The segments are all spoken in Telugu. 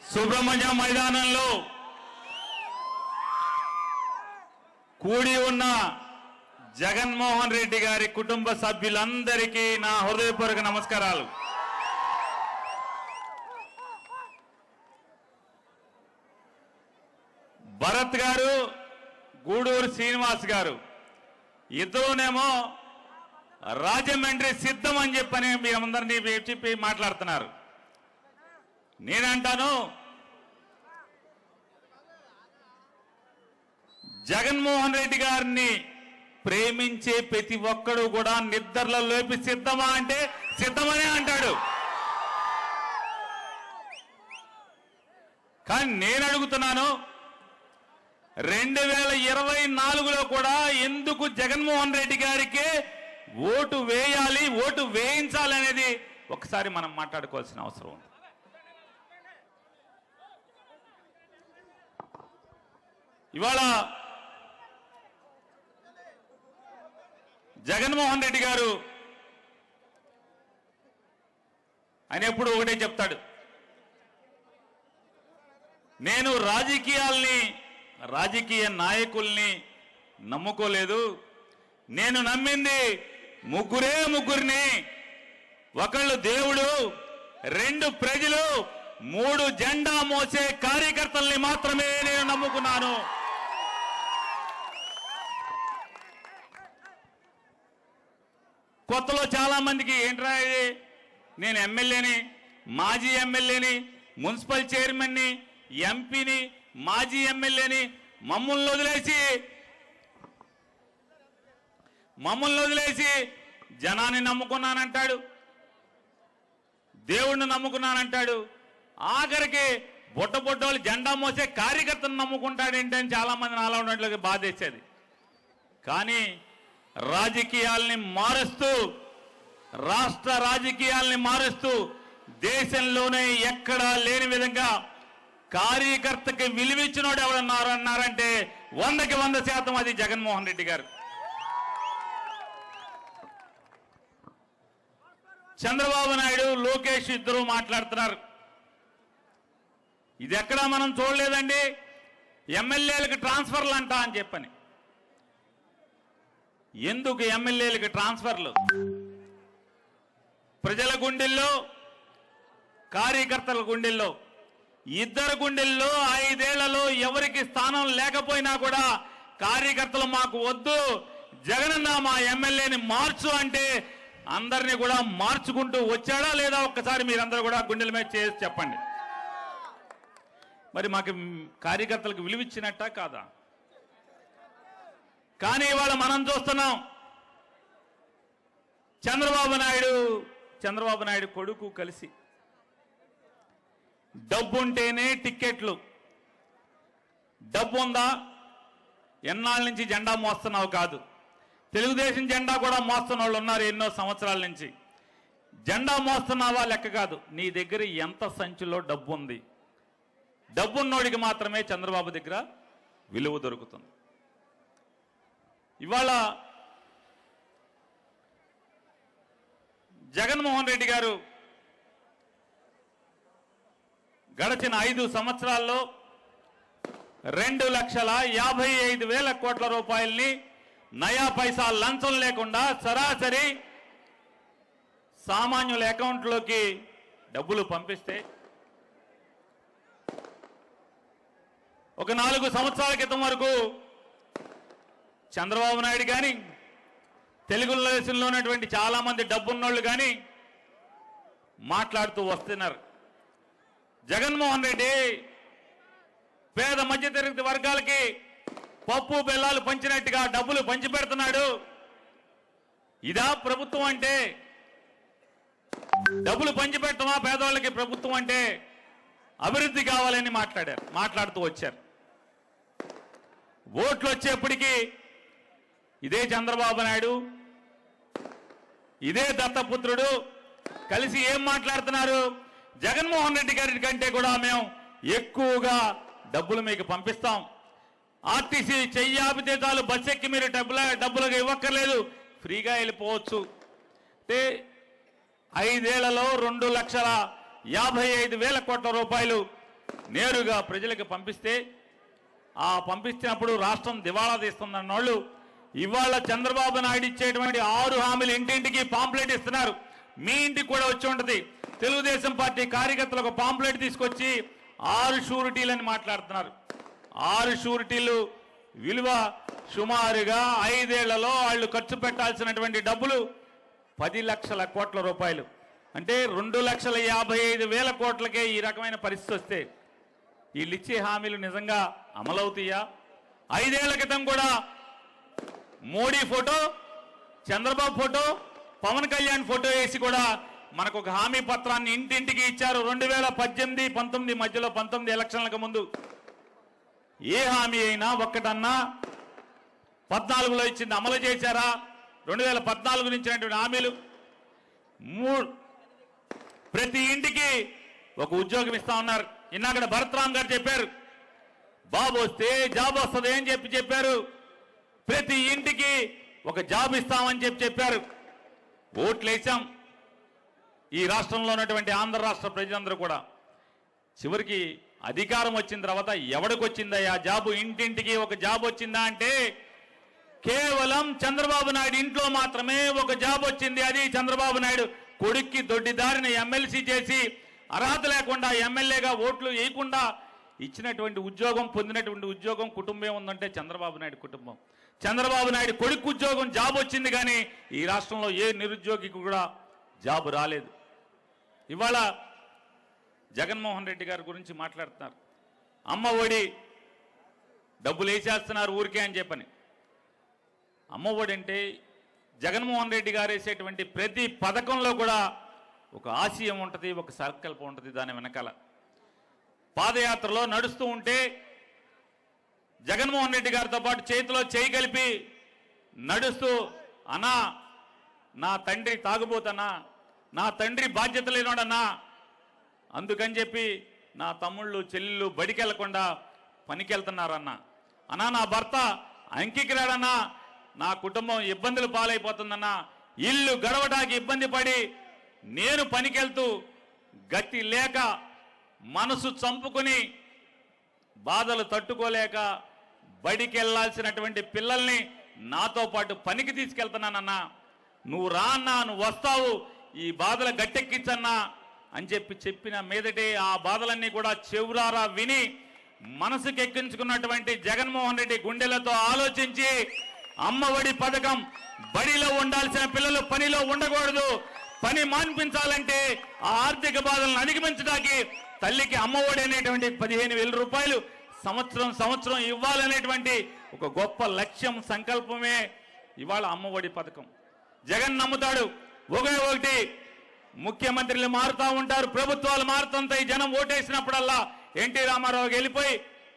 సుబ్రహ్మణ్యం మైదానంలో కూడి ఉన్న జగన్మోహన్ రెడ్డి గారి కుటుంబ సభ్యులందరికీ నా హృదయపూర్వక నమస్కారాలు. భరత్ గారు, గూడూరు శ్రీనివాస్ గారు ఇద్దరునేమో రాజమండ్రి సిద్ధం అని చెప్పని మీ అందరినీ చెప్పి మాట్లాడుతున్నారు. నేనంటాను, జగన్మోహన్ రెడ్డి గారిని ప్రేమించే ప్రతి ఒక్కడు కూడా నిద్రలో లేపి సిద్ధమా అంటే సిద్ధమనే అంటాడు. కానీ నేను అడుగుతున్నాను, 2024లో కూడా ఎందుకు జగన్మోహన్ రెడ్డి గారికి ఓటు వేయాలి, ఓటు వేయించాలి అనేది ఒకసారి మనం మాట్లాడుకోవాల్సిన అవసరం ఉంది. ఇవాళ జగన్మోహన్ రెడ్డి గారు ఆయన ఎప్పుడు ఒకటే చెప్తాడు, నేను రాజకీయ నాయకుల్ని నమ్ముకోలేదు, నేను నమ్మింది ముగ్గురిని, ఒకళ్ళు దేవుడు, 2 ప్రజలు, 3 జెండా మోసే కార్యకర్తల్ని మాత్రమే నేను నమ్ముకున్నాను. కొత్తలో చాలా మందికి ఏంట్రా ఇది, నేను ఎమ్మెల్యేని, మాజీ ఎమ్మెల్యేని, మున్సిపల్ చైర్మన్ని, ఎంపీని, మాజీ ఎమ్మెల్యేని, మమ్మల్ని వదిలేసి జనాన్ని నమ్ముకున్నానంటాడు, దేవుణ్ణి నమ్ముకున్నానంటాడు, ఆఖరికి బొట్టబొట్టోళ్ళు జెండా మోసే కార్యకర్తను నమ్ముకుంటాడేంటి అని చాలా మంది నాలో ఉన్నట్లుగా బాధేసేది. కానీ రాజకీయాల్ని మారుస్తూ, రాష్ట్ర రాజకీయాల్ని మారుస్తూ, దేశంలోనే ఎక్కడా లేని విధంగా కార్యకర్తకి విలువిచ్చినోడు ఎవరన్నారంటే 100కి 100% అది జగన్మోహన్ రెడ్డి గారు. చంద్రబాబు నాయుడు, లోకేష్ ఇద్దరు మాట్లాడుతున్నారు. ఇది ఎక్కడా మనం చూడలేదండి, ఎమ్మెల్యేలకు ట్రాన్స్ఫర్లు అంటా అని చెప్పని. ఎందుకు ఎమ్మెల్యేలకు ట్రాన్స్ఫర్లు? ప్రజల గుండెల్లో, కార్యకర్తల గుండెల్లో, ఇద్దరు గుండెల్లో 5 ఏళ్లలో ఎవరికి స్థానం లేకపోయినా కూడా కార్యకర్తలు మాకు వద్దు, జగనన్న మా ఎమ్మెల్యేని మార్చు అంటే అందరినీ కూడా మార్చుకుంటూ వచ్చాడా లేదా ఒక్కసారి మీరందరూ కూడా గుండెల మీద చేసి చెప్పండి. మరి మాకు కార్యకర్తలకు విలువిచ్చినట్టా కాదా? కానీ ఇవాళ మనం చూస్తున్నాం, చంద్రబాబు నాయుడు కొడుకు కలిసి డబ్బుంటేనే టిక్కెట్లు, డబ్బు ఉందా, ఎన్నాళ్ళ నుంచి జెండా మోస్తున్నావు కాదు, తెలుగుదేశం జెండా కూడా మోస్తున్న వాళ్ళు ఉన్నారు ఎన్నో సంవత్సరాల నుంచి. జెండా మోస్తున్నావా లెక్క కాదు, నీ దగ్గర ఎంత సంచిలో డబ్బు ఉంది, డబ్బున్నోడికి మాత్రమే చంద్రబాబు దగ్గర విలువ దొరుకుతుంది. ఇవాళ జగన్మోహన్ రెడ్డి గారు గడిచిన 5 సంవత్సరాల్లో 2,55,000 కోట్ల రూపాయల్ని నయా పైసా లంచం లేకుండా సరాసరి సామాన్యుల అకౌంట్లోకి డబ్బులు పంపిస్తే, ఒక 4 సంవత్సరాల క్రితం వరకు చంద్రబాబు నాయుడు కానీ, తెలుగుదేశంలో ఉన్నటువంటి చాలా మంది డబ్బున్నోళ్ళు కానీ మాట్లాడుతూ వస్తున్నారు. జగన్మోహన్ రెడ్డి పేద మధ్యతరగతి వర్గాలకి పప్పు బెల్లాలు పంచినట్టుగా డబ్బులు పంచిపెడుతున్నాడు. ఇదా ప్రభుత్వం అంటే? డబ్బులు పంచిపెట్టమా పేదవాళ్ళకి ప్రభుత్వం అంటే? అభివృద్ధి కావాలని మాట్లాడుతూ వచ్చారు. ఓట్లు వచ్చేప్పటికీ ఇదే చంద్రబాబు నాయుడు, ఇదే దత్తపుత్రుడు కలిసి ఏం మాట్లాడుతున్నారు? జగన్మోహన్ రెడ్డి గారి కంటే కూడా మేము ఎక్కువగా డబ్బులు మీకు పంపిస్తాం, ఆర్టీసీ చెయ్యాపితే చాలు, బస్ ఎక్కి మీరు డబ్బులుగా ఇవ్వక్కర్లేదు, ఫ్రీగా వెళ్ళిపోవచ్చు అంటే 5 ఏళ్లలో 2,55,000 కోట్ల రూపాయలు నేరుగా ప్రజలకు పంపిస్తే ఆ పంపించినప్పుడు రాష్ట్రం దివాళా తీస్తుందన్న వాళ్ళు ఇవాళ చంద్రబాబు నాయుడు ఇచ్చేటువంటి 6 హామీలు ఇంటింటికి పాంప్లెట్ ఇస్తున్నారు. మీ ఇంటికి కూడా వచ్చి ఉంటుంది. తెలుగుదేశం పార్టీ కార్యకర్తలు ఒక పాంప్లెట్ తీసుకొచ్చి 6 షూరిటీలని మాట్లాడుతున్నారు. 6 షూరిటీలు విలువ సుమారుగా 5 ఏళ్లలో వాళ్ళు ఖర్చు పెట్టాల్సినటువంటి డబ్బులు 10 లక్షల కోట్ల రూపాయలు. అంటే 2,55,000 కోట్లకే ఈ రకమైన పరిస్థితి వస్తే వీళ్ళు ఇచ్చే హామీలు నిజంగా అమలవుతాయా? 5 ఏళ్ల క్రితం కూడా Modi photo, Chandrababu photo, Pawan Kalyan photo వేసి కూడా మనకు ఒక హామీ పత్రాన్ని ఇంటింటికి ఇచ్చారు. 2018-19 మధ్యలో 19 ఎలక్షన్లకు ముందు ఏ హామీ అయినా ఒక్కటన్నా 14లో ఇచ్చింది అమలు చేశారా? 2014 నుంచినటువంటి హామీలు ప్రతి ఇంటికి ఒక ఉద్యోగం ఇస్తా ఉన్నారు. ఇన్నాక భరత్రామ్ గారు చెప్పారు, బాబు వస్తే జాబ్ వస్తుంది అని చెప్పారు. ప్రతి ఇంటికి ఒక జాబ్ ఇస్తామని చెప్పారు. ఓట్లు వేసాం. ఈ రాష్ట్రంలో ఉన్నటువంటి ఆంధ్ర రాష్ట్ర ప్రజలందరూ కూడా చివరికి అధికారం వచ్చిన తర్వాత ఎవడికి వచ్చిందయ్యా జాబు? ఇంటింటికి ఒక జాబ్ వచ్చిందా అంటే కేవలం చంద్రబాబు నాయుడు ఇంట్లో మాత్రమే ఒక జాబ్ వచ్చింది. అది చంద్రబాబు నాయుడు కొడుక్కి దొడ్డిదారిన ఎమ్మెల్సీ చేసి అర్హత లేకుండా ఎమ్మెల్యేగా ఓట్లు వేయకుండా ఇచ్చినటువంటి ఉద్యోగం, పొందినటువంటి ఉద్యోగం కుటుంబం ఉందంటే చంద్రబాబు నాయుడు కుటుంబం. చంద్రబాబు నాయుడు కొడుకు ఉద్యోగం జాబ్ వచ్చింది, కానీ ఈ రాష్ట్రంలో ఏ నిరుద్యోగికి కూడా జాబ్ రాలేదు. ఇవాళ జగన్మోహన్ రెడ్డి గారి గురించి మాట్లాడుతున్నారు. అమ్మ ఒడి డబ్బులు వేసేస్తున్నారు ఊరికే అని చెప్పని. అమ్మ ఒడి అంటే జగన్మోహన్ రెడ్డి గారు వేసేటువంటి ప్రతి పథకంలో కూడా ఒక ఆశయం ఉంటుంది, ఒక సంకల్పం ఉంటుంది. దాని వెనకాల పాదయాత్రలో నడుస్తూ ఉంటే జగన్మోహన్ రెడ్డి గారితో పాటు చేతిలో చేయి కలిపి నడుస్తూ, అన్నా నా తండ్రి తాగుబోతన్నా, నా తండ్రి బాధ్యత లేనోడన్నా, అందుకని చెప్పి నా తమ్ముళ్ళు చెల్లెళ్ళు బడికి వెళ్లకుండా పనికి వెళ్తున్నారన్నా, అన్నా నా భర్త అంకికి రాడన్నా, నా కుటుంబం ఇబ్బందులు పాలైపోతుందన్నా, ఇల్లు గడవడానికి ఇబ్బంది పడి నేను పనికెళ్తూ గతి లేక మనసు చంపుకుని బాధలు తట్టుకోలేక బడికి వెళ్లాల్సినటువంటి పిల్లల్ని నాతో పాటు పనికి తీసుకెళ్తున్నానన్నా, నువ్వు రా అన్నా, నువ్వు వస్తావు, ఈ బాధలు గట్టెక్కించన్నా అని చెప్పిన మీదటే ఆ బాధలన్నీ కూడా చెవురారా విని మనసుకు ఎక్కించుకున్నటువంటి జగన్మోహన్ రెడ్డి గుండెలతో ఆలోచించి అమ్మఒడి పథకం, బడిలో ఉండాల్సిన పిల్లలు పనిలో ఉండకూడదు, పని మాన్పించాలంటే ఆ ఆర్థిక బాధలను అధిగమించడానికి తల్లికి అమ్మఒడి అనేటువంటి 15,000 రూపాయలు సంవత్సరం ఇవ్వాలనేటువంటి ఒక గొప్ప లక్ష్యం, సంకల్పమే ఇవాళ అమ్మఒడి పథకం. జగన్ నమ్ముతాడు ఒకటి, ముఖ్యమంత్రులు మారుతూ ఉంటారు, ప్రభుత్వాలు మారుతుంటాయి, జనం ఓటేసినప్పుడల్లా ఎన్టీ రామారావుకి వెళ్ళిపోయి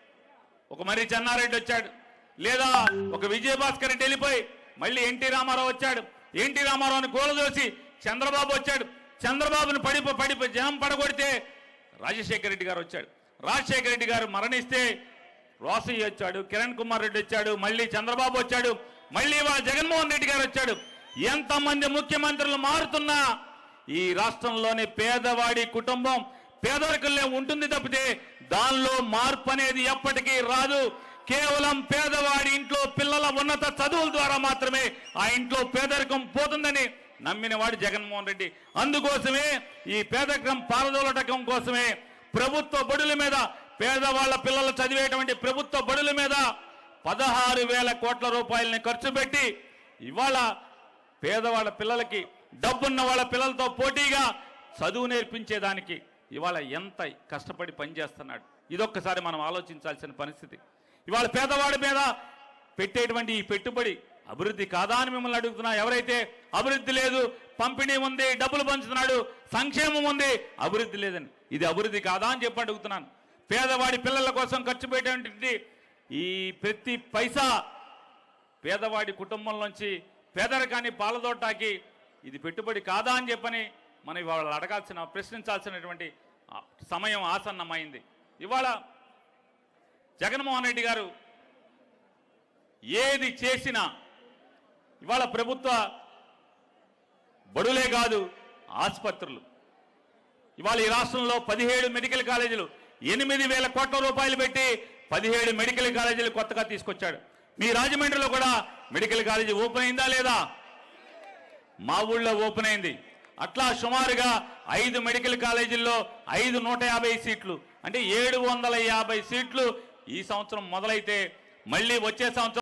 ఒక మరి చెన్నారెడ్డి వచ్చాడు, లేదా ఒక విజయభాస్కర్ రెడ్డి వెళ్ళిపోయి మళ్ళీ ఎన్టీ రామారావు వచ్చాడు, ఎన్టీ రామారావుని గోలదోసి చంద్రబాబు వచ్చాడు, చంద్రబాబుని పడిపో జనం పడగొడితే రాజశేఖర రెడ్డి గారు వచ్చాడు, రాజశేఖర రెడ్డి గారు మరణిస్తే రోసయ్య వచ్చాడు, కిరణ్ కుమార్ రెడ్డి వచ్చాడు, మళ్ళీ చంద్రబాబు వచ్చాడు, మళ్ళీ వాళ్ళ జగన్మోహన్ రెడ్డి గారు వచ్చాడు. ఎంతమంది ముఖ్యమంత్రులు మారుతున్నా ఈ రాష్ట్రంలోని పేదవాడి కుటుంబం పేదరికంలో ఉంటుంది తప్పితే దానిలో మార్పు అనేది ఎప్పటికీ రాదు. కేవలం పేదవాడి ఇంట్లో పిల్లల ఉన్నత చదువుల ద్వారా మాత్రమే ఆ ఇంట్లో పేదరికం పోతుందని నమ్మినవాడు జగన్మోహన్ రెడ్డి. అందుకోసమే ఈ పేదరికం పారదోలటం కోసమే ప్రభుత్వ బడుల మీద, పేదవాళ్ల పిల్లలు చదివేటువంటి ప్రభుత్వ బడుల మీద 16,000 కోట్ల రూపాయలని ఖర్చు పెట్టి ఇవాళ పేదవాళ్ళ పిల్లలకి, డబ్బున్న వాళ్ళ పిల్లలతో పోటీగా చదువు నేర్పించేదానికి ఇవాళ ఎంత కష్టపడి పనిచేస్తున్నాడు. ఇదొక్కసారి మనం ఆలోచించాల్సిన పరిస్థితి. ఇవాళ పేదవాడి మీద పెట్టేటువంటి ఈ పెట్టుబడి అభివృద్ధి కాదా అని మిమ్మల్ని అడుగుతున్నా. ఎవరైతే అభివృద్ధి లేదు, పంపిణీ ఉంది, డబ్బులు పంచుతున్నాడు, సంక్షేమం ఉంది, అభివృద్ధి లేదని, ఇది అభివృద్ధి కాదా అని చెప్పి అడుగుతున్నాను. పేదవాడి పిల్లల కోసం ఖర్చు పెట్టేటువంటి ఈ ప్రతి పైసా పేదవాడి కుటుంబంలోంచి పేదరికాన్ని పాలదోటాకి ఇది పెట్టుబడి కాదా అని చెప్పని మనం ఇవాళ ప్రశ్నించాల్సినటువంటి సమయం ఆసన్నమైంది. ఇవాళ జగన్మోహన్ రెడ్డి గారు ఏది చేసినా ఇవాళ ప్రభుత్వ బడులే కాదు, ఆసుపత్రులు, ఇవాళ ఈ రాష్ట్రంలో 17 మెడికల్ కాలేజీలు, 8,000 కోట్ల రూపాయలు పెట్టి 17 మెడికల్ కాలేజీలు కొత్తగా తీసుకొచ్చాడు. మీ రాజమండ్రిలో కూడా మెడికల్ కాలేజీ ఓపెన్ అయిందా లేదా? మా ఊళ్ళో ఓపెన్ అయింది. అట్లా సుమారుగా 5 మెడికల్ కాలేజీల్లో 5 150 సీట్లు అంటే 750 సీట్లు ఈ సంవత్సరం మొదలైతే మళ్ళీ వచ్చే సంవత్సరం